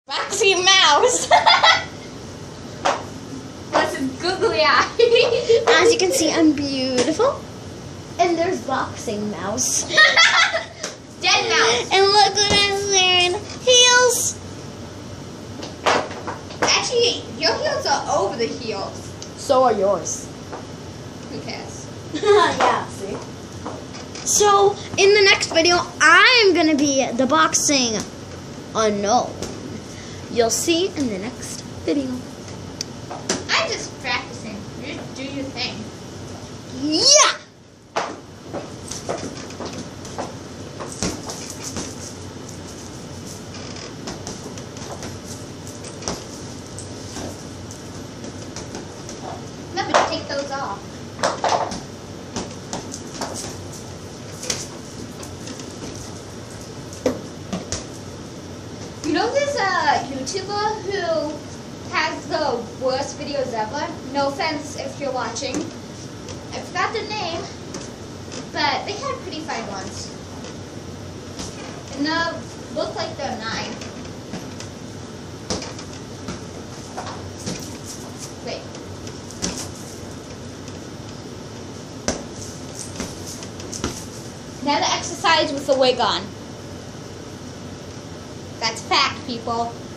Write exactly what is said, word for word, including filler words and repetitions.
Boxy mouse. What's his googly eye? As you can see, I'm beautiful. And there's Boxing Mouse. Dead mouse. And look what I'm wearing. Heels. Actually, your heels are over the heels. So are yours. Who cares? Yeah, see? So, in the next video, I'm going to be the boxing unknown. You'll see in the next video. I'm just practicing. You just do your thing. Yeah! Remember to take those off. You know there's a YouTuber who has the worst videos ever? No offense if you're watching. I forgot the name, but they had pretty fine ones. And they look like they're nine. Wait. Never exercise with the wig on. That's fact, people.